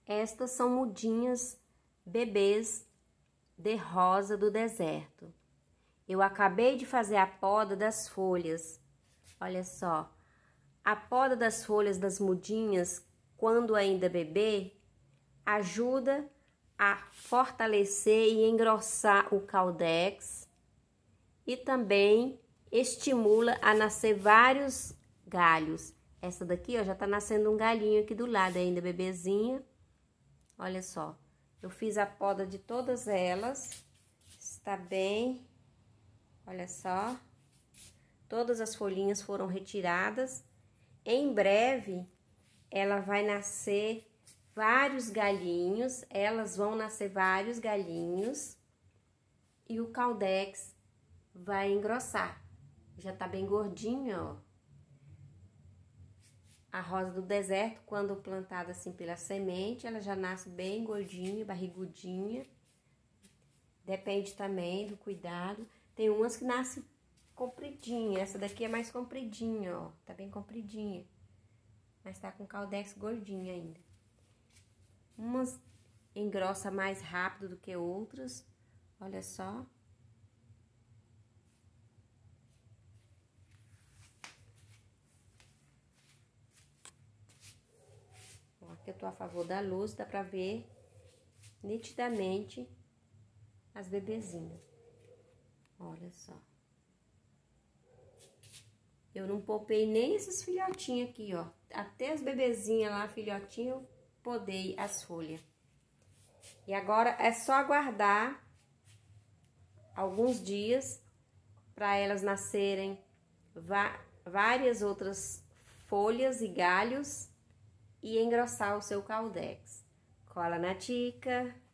Estas são mudinhas bebês de rosa do deserto. Eu acabei de fazer a poda das folhas. Olha só, a poda das folhas das mudinhas, quando ainda bebê, ajuda a fortalecer e engrossar o caudex e também estimula a nascer vários galhos. Essa daqui, ó, já tá nascendo um galhinho aqui do lado ainda, bebezinha. Olha só, eu fiz a poda de todas elas, está bem, olha só, todas as folhinhas foram retiradas. Em breve, ela vai nascer vários galhinhos, elas vão nascer vários galhinhos e o caudex vai engrossar. Já tá bem gordinho, ó. A rosa do deserto, quando plantada assim pela semente, ela já nasce bem gordinha, barrigudinha. Depende também do cuidado. Tem umas que nascem compridinha, essa daqui é mais compridinha, ó. Tá bem compridinha, mas tá com caudex gordinho ainda. Umas engrossa mais rápido do que outras, olha só. Aqui eu tô a favor da luz, dá pra ver nitidamente as bebezinhas. Olha só. Eu não poupei nem esses filhotinhos aqui, ó. Até as bebezinhas lá, filhotinho, eu podei as folhas. E agora é só aguardar alguns dias para elas nascerem várias outras folhas e galhos e engrossar o seu caudex. Cola na tica.